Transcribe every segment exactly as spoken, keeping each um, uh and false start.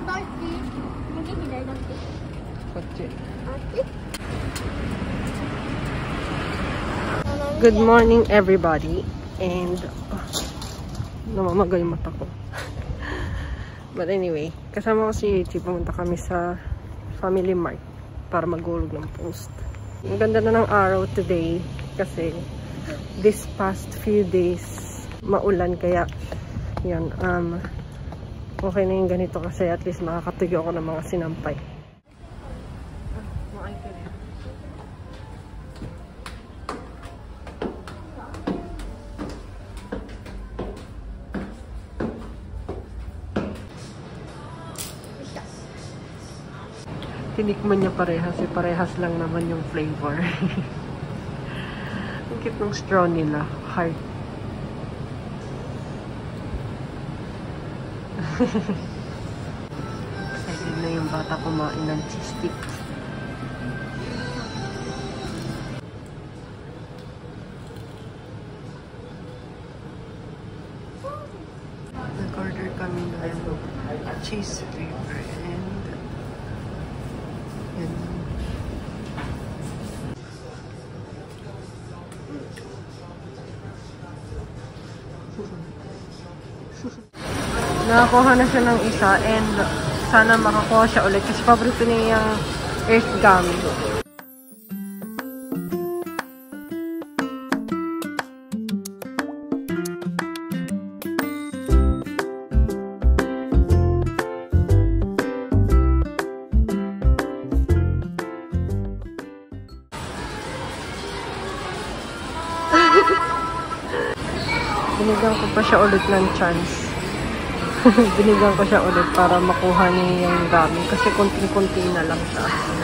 Good morning everybody, and oh, namamaga yung mata ko. But anyway, kasama ko si Ichi, pumunta kami sa Family Mart para magulog ng post. Ang ganda na ng araw today kasi this past few days maulan, kaya yan, um, okay na yung ganito kasi at least makakatuyo ako ng mga sinampay. Tinikman niya parehas, eh, parehas lang naman yung flavor. Ang cute ng straw nila, heart. Excited na yung bata kumain ng cheese sticks. Nag-order kami ng cheese flavor and nakakuha na siya ng isa and sana makakuha siya ulit kasi paborito niya yung earth gummy. Binigyan ko pa siya ulit ng chance. Binigyan ko siya ulit para makuha niya yung gummy kasi konting-konti na lang siya.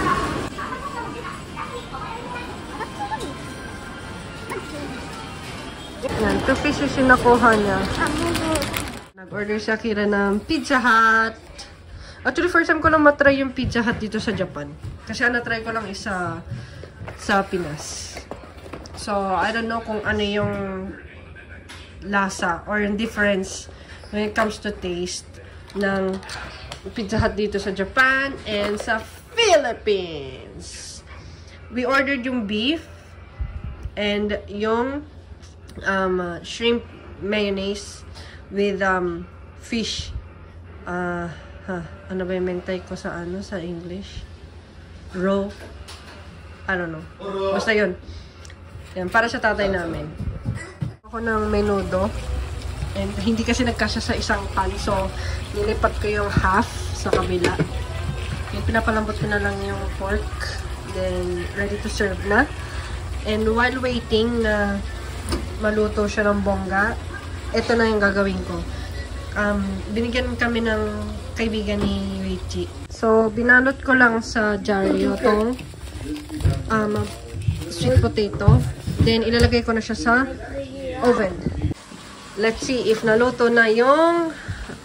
Yan, two pieces yung nakuha niya. Nag-order siya Kira ng Pizza Hut. Actually, first time ko lang matry yung Pizza Hut dito sa Japan. Kasi na-try ko lang isa sa Pinas. So, I don't know kung ano yung lasa or yung difference when it comes to taste ng Pizza Hut dito sa Japan and sa Philippines. We ordered yung beef and yung um, shrimp mayonnaise with um, fish. Uh, huh, ano ba yung mentay ko sa ano sa English? Raw. I don't know. Basta yun. Yan, para sa tatay namin. Ako ng menudo. And hindi kasi nagkasya sa isang pan. So, nilipat ko yung half sa kabila. Yung pinapalambot ko na lang yung pork. Then, ready to serve na. And while waiting na maluto siya ng bongga, ito na yung gagawin ko. Um, binigyan kami ng kaibigan ni Weichi. So, binalot ko lang sa jar yung um, sweet potato. Then, ilalagay ko na siya sa oven. Let's see if naluto na yung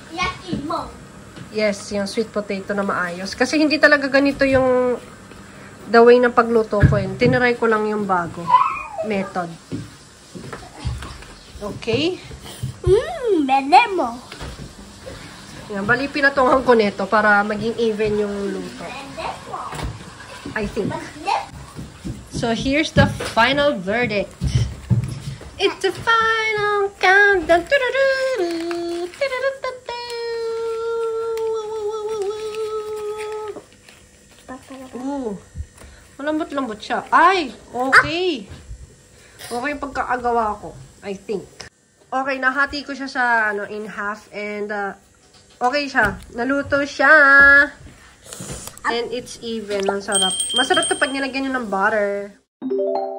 yes, yung sweet potato na maayos. Kasi hindi talaga ganito yung the way ng pagluto ko yun. Tiniray ko lang yung bago method. Okay? Mmm, benemo. Yan, bali pinatungan ko nito para maging even yung luto. I think. So, here's the final verdict. It's the final countdown. Ooh. Malambot-lambot siya. Ay! Okay. Okay yung pagkakagawa ko. I think. Okay, nahati ko siya sa ano in half and uh, okay siya. Naluto siya. And it's even. Ang sarap. Masarap to pag nilagyan nyo ng butter.